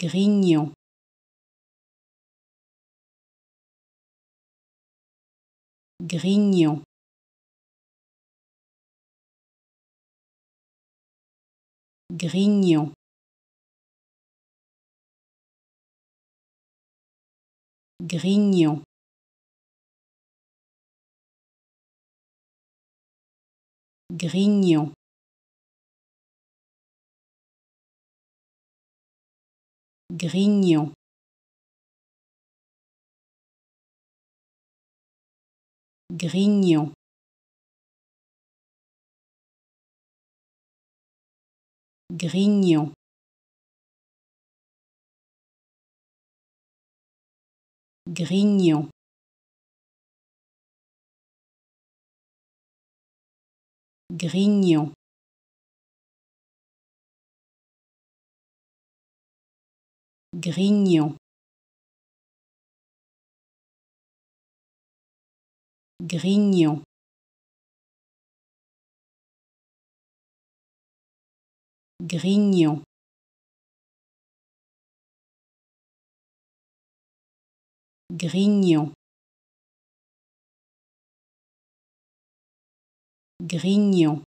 Grignon, Grignon, Grignon, Grignon, Grignon, Grignon, Grignon, Grignon, Grignon, Grignon, Grignon, Grignon, Grignon, Grignon, Grignon,